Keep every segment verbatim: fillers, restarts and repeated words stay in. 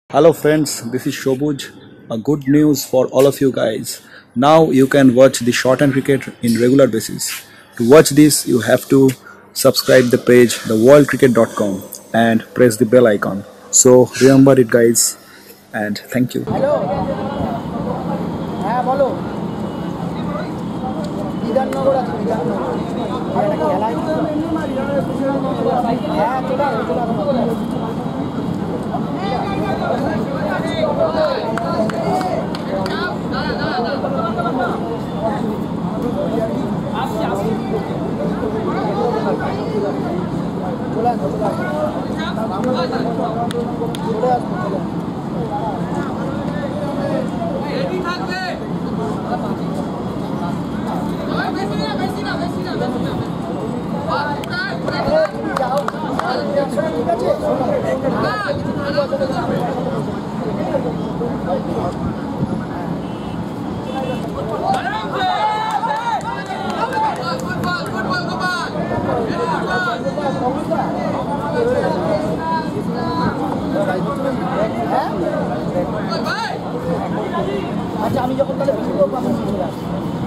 Hello friends, this is Shobuj. A good news for all of you guys. Now you can watch the shorthand cricket in regular basis. To watch this, you have to subscribe the page the world cricket dot com and press the bell icon. So remember it guys and thank you. Hello হ্যাঁ বলো বিধাননগর আছে বিধাননগর একটা খেলায় হ্যাঁ চলে আসো চলে আসো চলে আসো চলে আসো চলে আসো আচ্ছা আমি যখন তাহলে ভিডিও করবো আমি চলে আসবো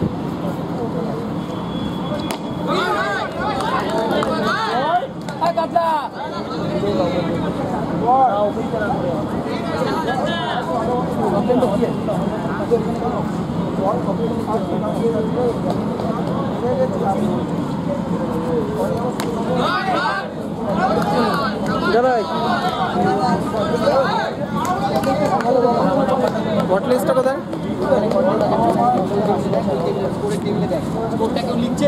হোয়াট লিস্টটা কোথায় কোনটা কেউ লিখছে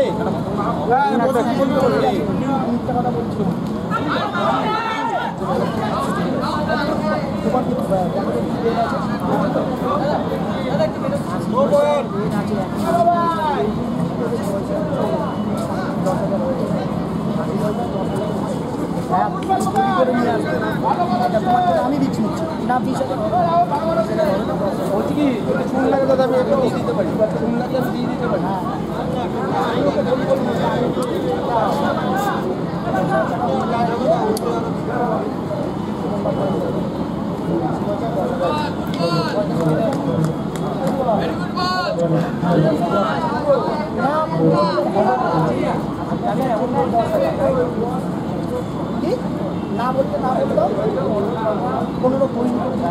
আমি দিচ্ছি না বিশ বলছি কি শুন লাগে দাদা আমি একটু দিয়ে দিতে পারি শুন লাগে আমি দিয়ে দিতে পারি না বলতে না বলতো পনেরো কুড়ি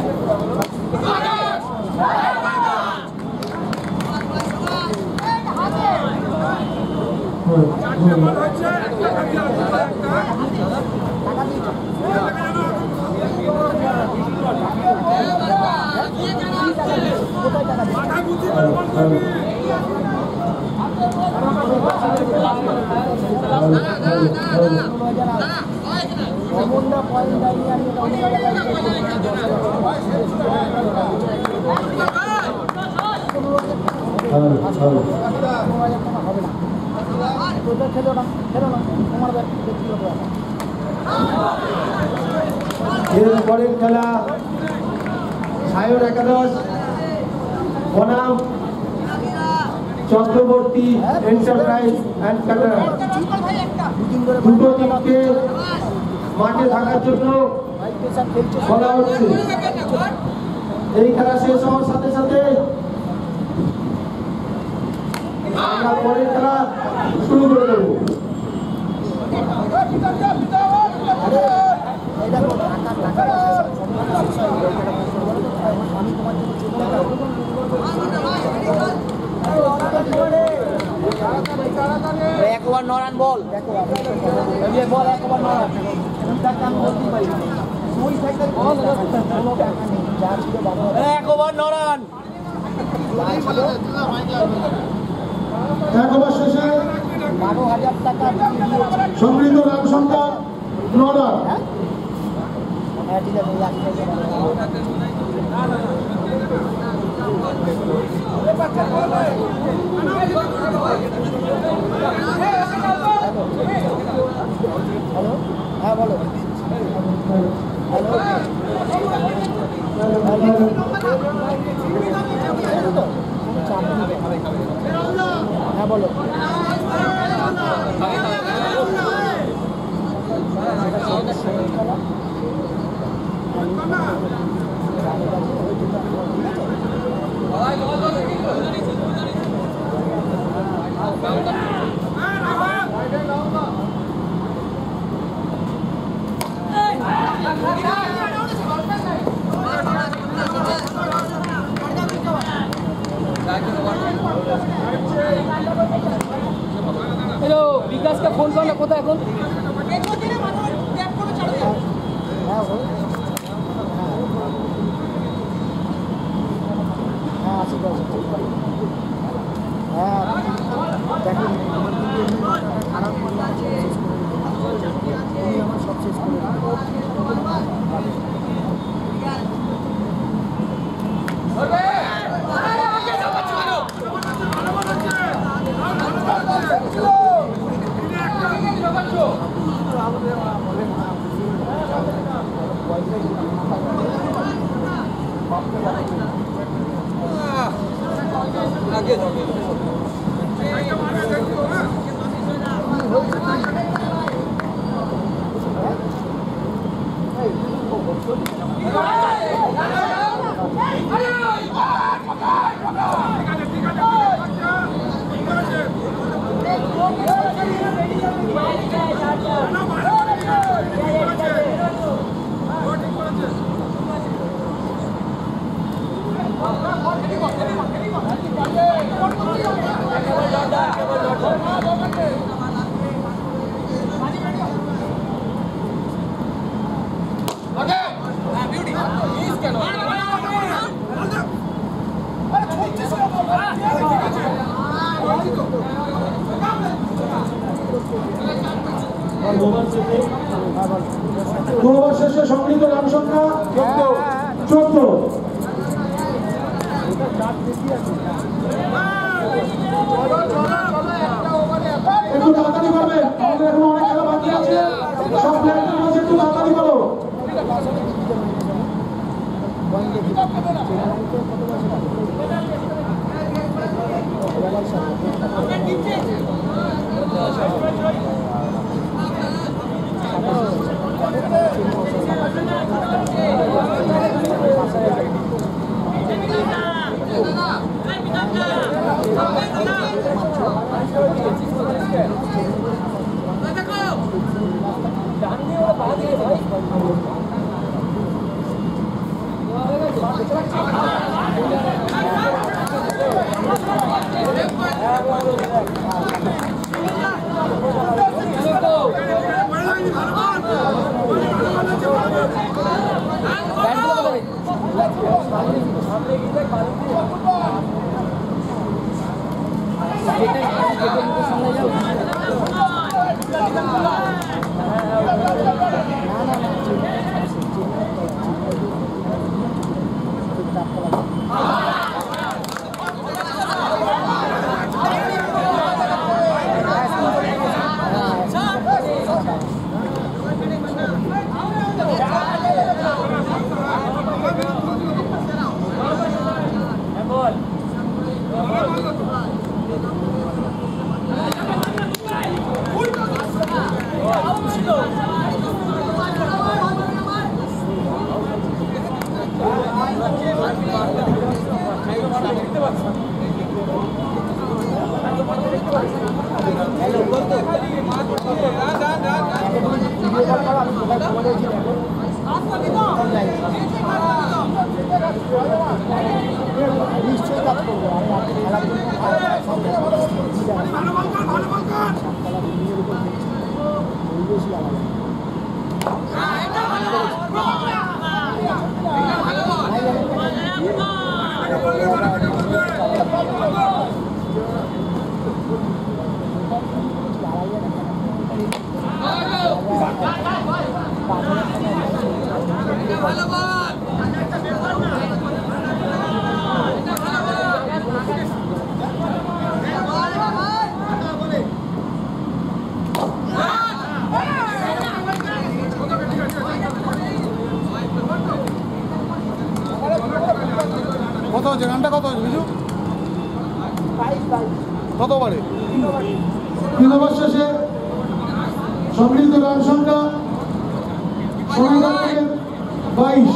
অমূল্য পয়েন্ট দাঁড়িয়ে আমি অন্য জায়গায় হবে না তোদের খেলো না খেলো না তোমার ব্যক্তিগত এর পরের খেলা সায়র একাদশ বনাম চক্রবর্তী এন্টারপ্রাইজ অ্যান্ড ক্যাটারার দুটো টিমকে মাঠে থাকার জন্য বলা হচ্ছে এই খেলা শেষ হওয়ার সাথে সাথে আমরা পরের খেলা শুরু করে দেবো আমি তোমার এক ওভার নরান বল বল এক ওভার নরান আমি বলতেই পারি এক ওভার নরান এক ওভার শেষে বারো হাজার টাকা সমৃদ্ধ রান সংখ্যা নরা হ্যাঁ ঠিক আছে হ্যালো হ্যাঁ বলো হ্যালো হ্যাঁ বলো আজকে ফোন করলে কোথায় এখন? হ্যাঁ হ্যাঁ আছে তো আছে হ্যাঁ দেখুন আমার কিন্তু এমনি খারাপ মনে আছে উনি আমার সব শেষ করে আগে দুবার শেষে সংগৃহীত রান সংখ্যা চোদ্দ। একটু তাড়াতাড়ি করবে, আমাদের এখন অনেক খেলা বাকি আছে। সব প্লেয়ারদের মাঝে একটু তাড়াতাড়ি করো। নিশ্চয়ই কাজ করবো আমি খেলার জন্য পরিবেশই কত হচ্ছে রানটা কত হচ্ছে বিজু কত বারে তিন ওভার শেষে সংগৃহীত রান সংখ্যা বাইশ।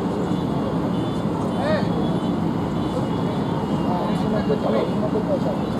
পয়সা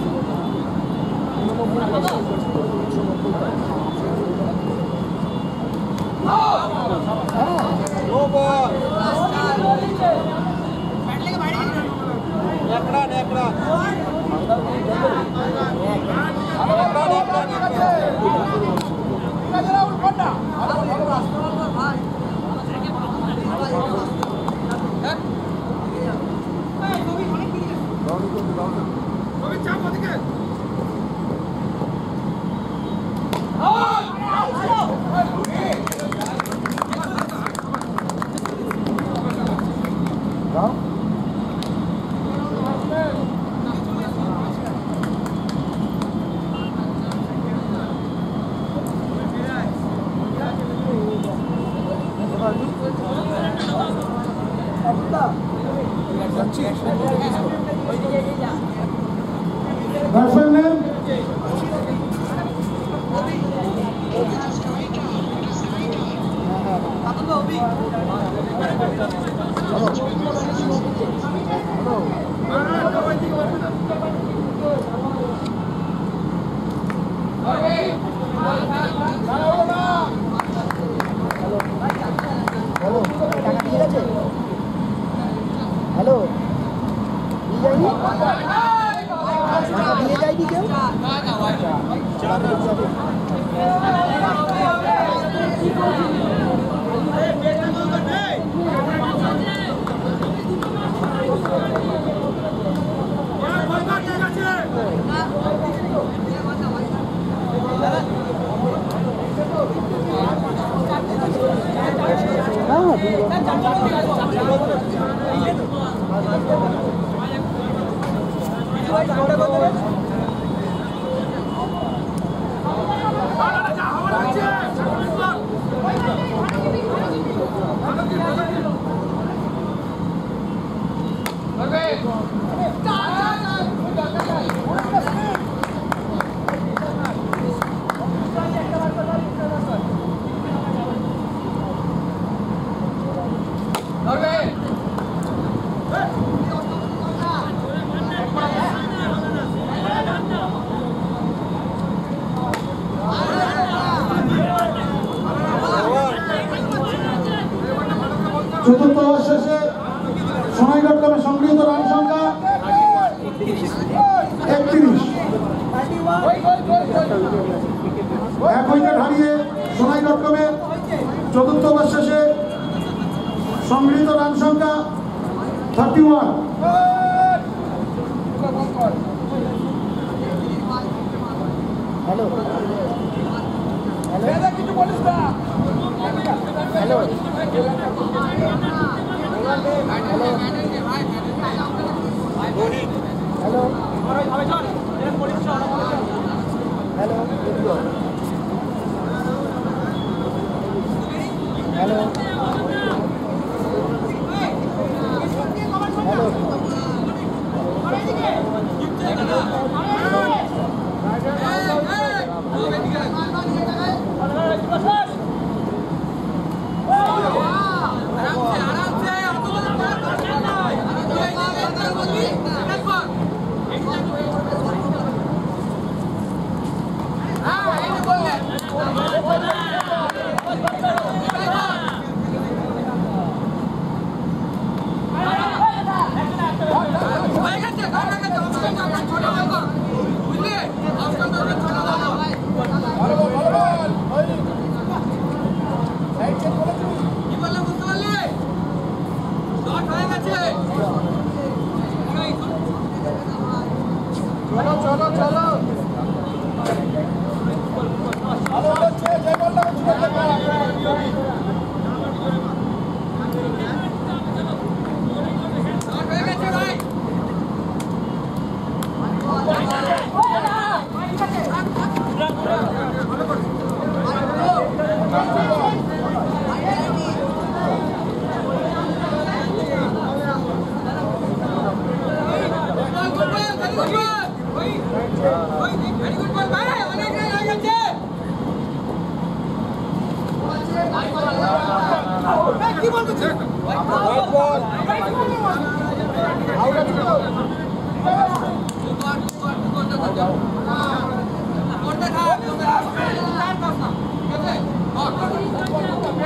Batsman name? হ্যালো টাকা দিয়ে গেছে হ্যালো দিয়ে যায়নি টাকা দিয়ে যায়নি কেউ চতুর্থ ওভার শেষে সোনাইঘাট ক্লাবে সংগৃহীত রান সংখ্যা একত্রিশ। এক উইকেট হারিয়ে সোনাইঘাট ক্লাবে চতুর্থ ওভার শেষে সংগৃহীত রান সংখ্যা থার্টি ওয়ান। হ্যালো হ্যালো কিছু বলিস না hello hello hello hello Out.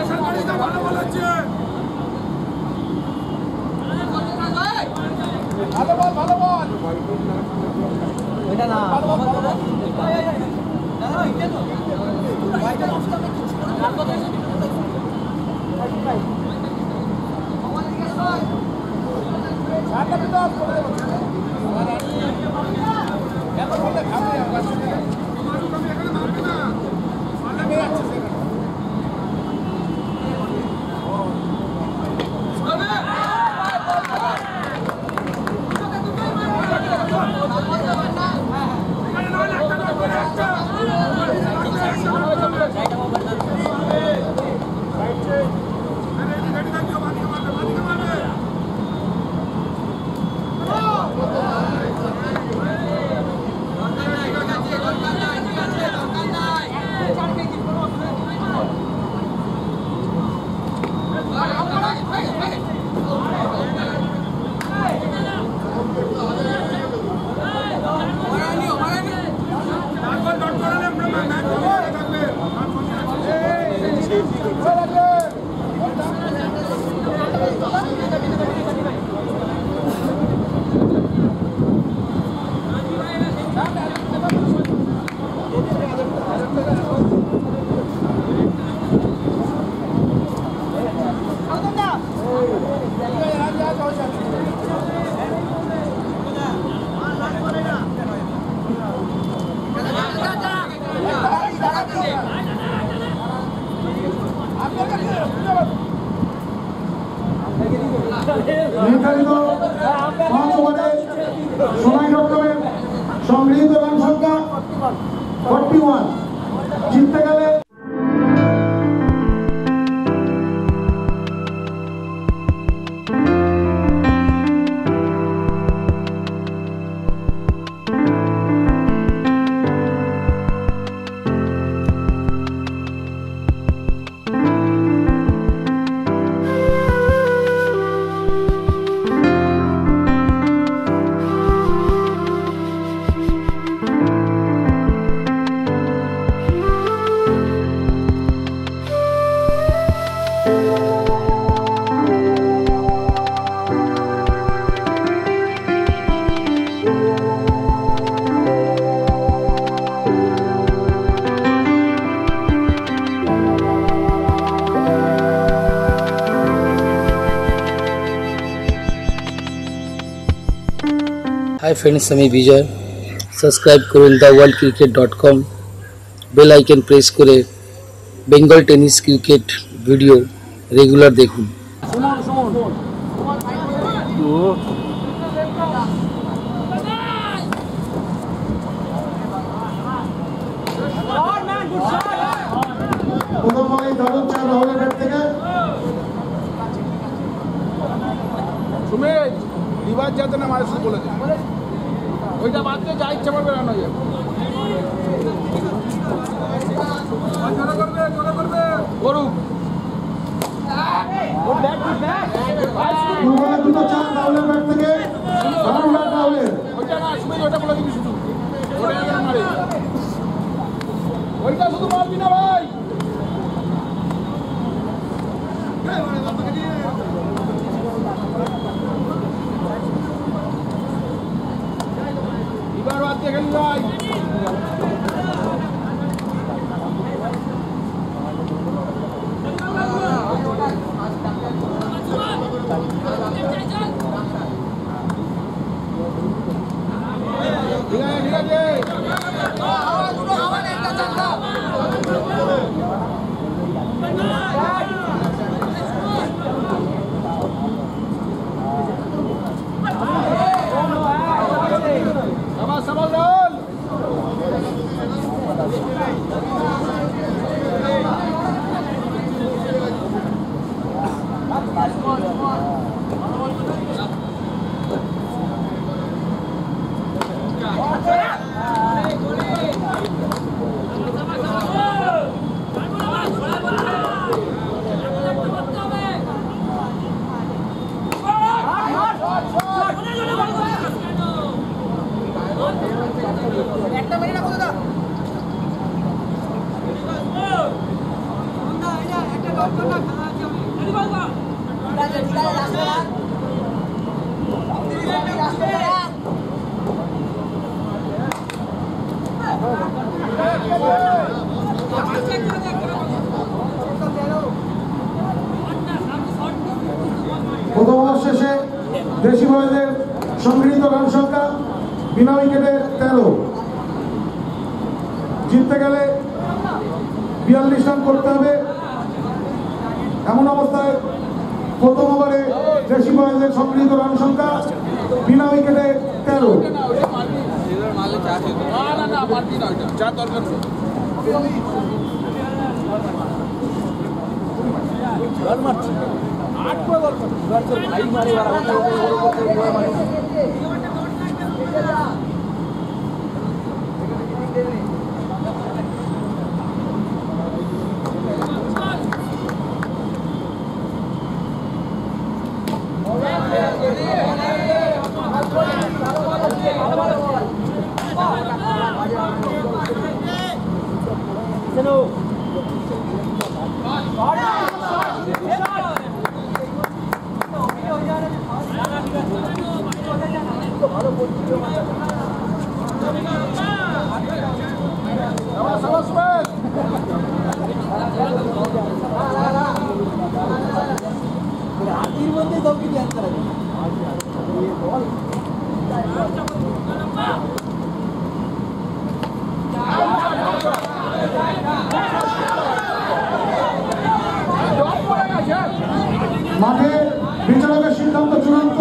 নির্ধারিত পাঁচ ওভারে সময় সপ্তমে সংগৃহীত রান সংখ্যা ফর্টি ওয়ান জিততে গেলে হাই ফ্রেন্ডস, আমি বিজয়। সাবস্ক্রাইব করুন the world cricket dot com, bell icon press করে Bengal tennis cricket video regular দেখুন। প্রথম বলেই দারুণ চার রাহুলের ব্যাট থেকে সুমেশ রিভার যাতে না মারে শুধু বলে দেয় ওইটা বাদ দিয়ে যা ইচ্ছা করবে রান্না যাবে করুক দু বলে দুটো চার রাহুলের ব্যাট থেকে দারুণ ব্যাট রাহুলের। ওইটা না সুমেশ ওইটা বলে দিবি শুধু ওটা যাতে না মারে ওইটা শুধু মারবি না ভাই। এবার বাদ দিয়ে খেলি ভাই। ঠিক আছে ঠিক আছে সাবাস সাবাস রাহুল। প্রথম ওভার শেষে দেশি বয়সের সংগৃহীত রান সংখ্যা বিনা উইকেটে তেরো। জিততে গেলে বিয়াল্লিশ রান করতে হবে। এমন অবস্থায় প্রথম ওভারে দেশি বয়সের সংগৃহীত রান সংখ্যা বিনা উইকেটে তেরো। মাঠে বিচারকের সিদ্ধান্ত চূড়ান্ত।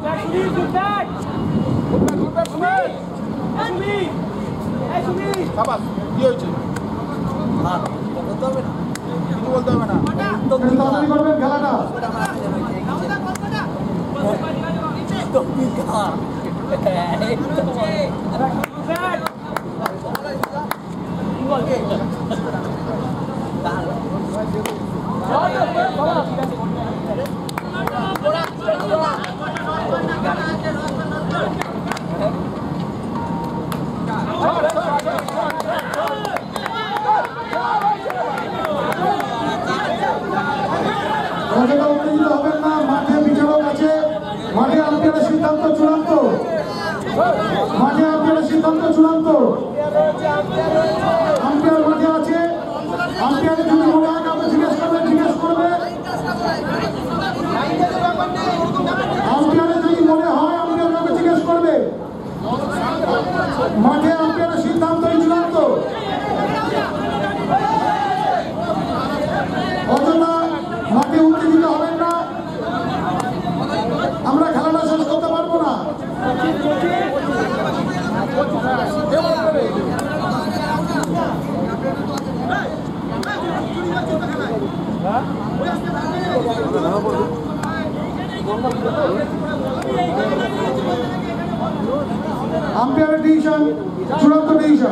বলতে হবে না, তাড়াতাড়ি করবেন খেলাটা। অযথা উত্তেজিত হবেন না, মাঠে বিচারক আছে, মাঠে আম্পায়ারের সিদ্ধান্ত চূড়ান্ত, মাঠে আম্পায়ারের সিদ্ধান্ত চূড়ান্ত। আম্পায়ার মাঠে আছে, আম্পায়ারের যদি মনে হয় কাউকে জিজ্ঞেস করবে জিজ্ঞেস করবে, আম্পায়ারের যদি মনে হয় আম্পায়ার কাউকে জিজ্ঞেস করবে। মাঠে আম্পায়ারের সিদ্ধান্তই চূড়ান্ত। অযথা মাঠে উত্তেজিত হবেন না, আমরা খেলাটা শেষ করতে পারবো না। আম্পায়ারের ডিসিশন চূড়ান্ত ডিসিশন।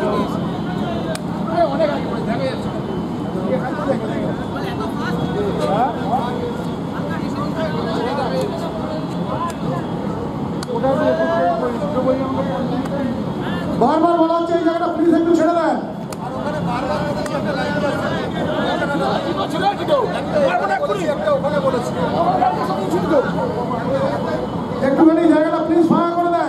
বারবার বলা হচ্ছে এই জায়গাটা প্লিজ একটু ছেড়ে দেন। একটুখানি জায়গাটা প্লিজ ফাঁকা করে দেন।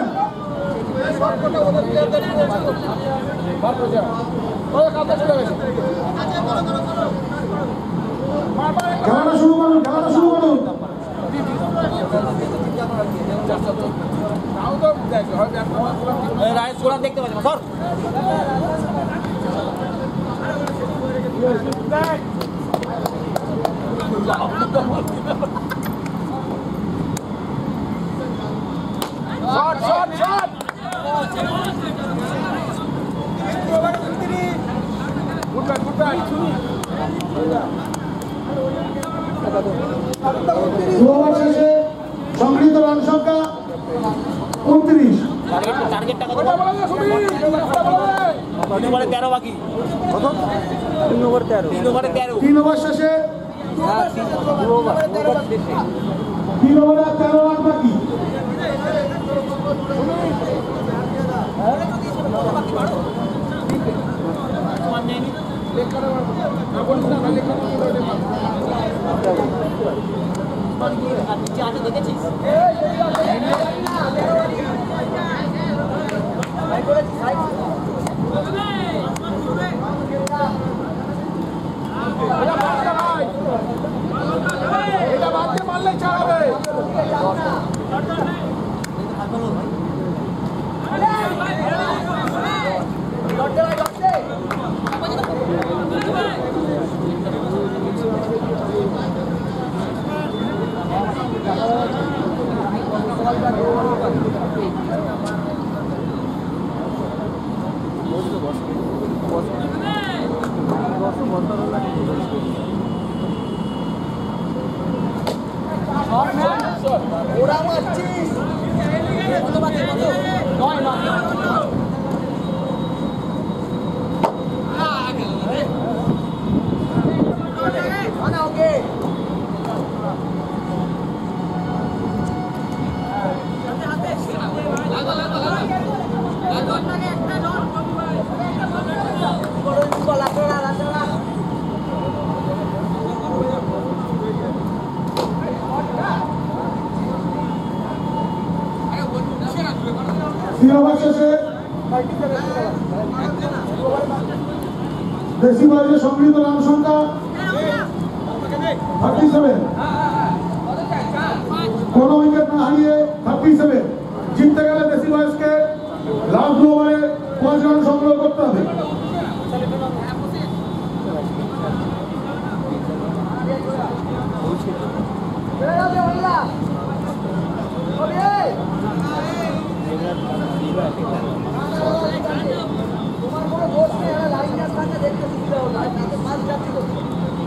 খেলাটা শুরু করুন, খেলাটা শুরু করুন। দেখতে পাচ্ছি sir. Shot shot shot good bat good bat. Over শেষে সংগৃহীত রান সংখ্যা উনত্রিশ। টার্গেট টাকা তিন ওভারে তেরো বাকি। কত? তিন ওভার তেরো। তিন ওভারে তেরো। তিন ওভার শেষে তিন ওভারে তেরো রান বাকি। দেখেছিস ওরা মারছিস কত বাকি কত নয় নয় আনা ওকে শেষে দেশি বাজারে সংগৃহীত রান সংখ্যা থার্টি সেভেন কোন উইকেট না হারিয়ে থার্টি সেভেন জিততে গেলে দেশি বয়সকে লাস্ট দু ওভারে পাঁচ রান সংগ্রহ করতে হবে। তোমার কোনো দোষ নেই লাইন আপনাকে দেখতে সুবিধা হলো পাঁচ যাত্রী করছে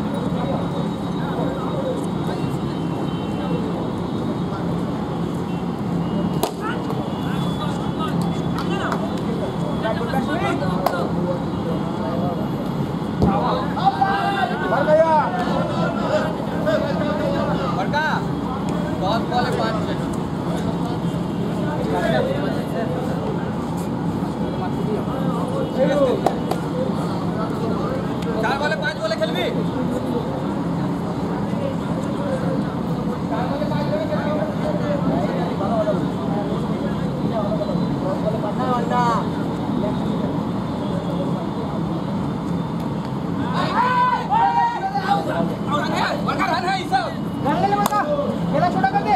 चार वाले पांच वाले खेलबी छोटा कर दे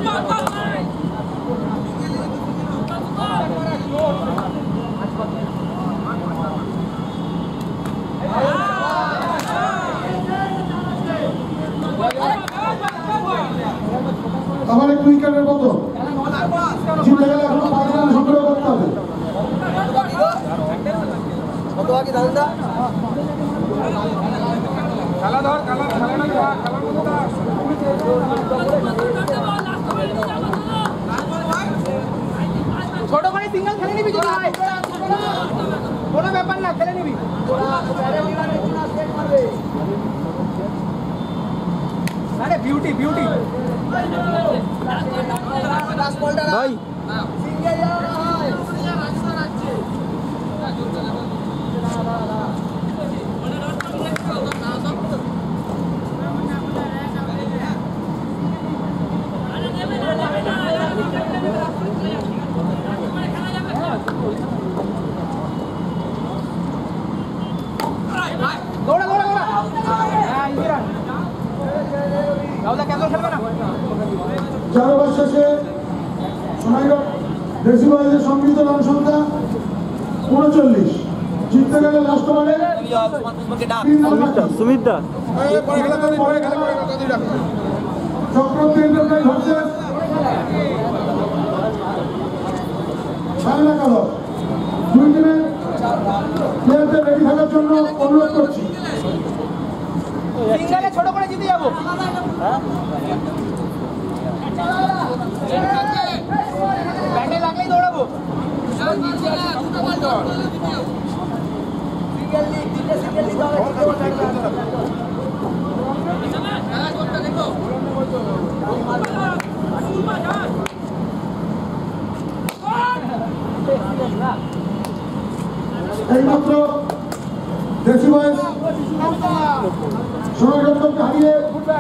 আমার এক উইকেটের মতো জিতে গেলে এখন পাঁচ রান সংগ্রহ করতে হবে। কত বাকি দাদা খেলা ধর খেলা খেলা না খেলার মতো না ছোট করে সিঙ্গেল খেলে নিবি যদি হয় কোনো ব্যাপার না খেলে নিবি আরে বিউটি বিউটি ভাই দৌড়া দৌড়া দৌড়া হ্যাঁ ইন্দিরা রাউদা কেন খেলবে না চার ওভার শেষে সোনাইঘাট দেশি বাজারের সংগৃহীত রান সংখ্যা উনচল্লিশ জিততে গেলে লাস্ট ওভারে সুমিতদা চক্রবর্তী এন্টারপ্রাইজ ভার্সেস ছায়না কালক দুই টিমের প্লেয়ারদের রেডি থাকার জন্য অনুরোধ করছি। সিঙ্গেলে ছোট করে জিতে যাবো ব্যাটে লাগলেই দৌড়াবো এইমাত্র দেশি বয়স সোনাইঘাটকে হারিয়ে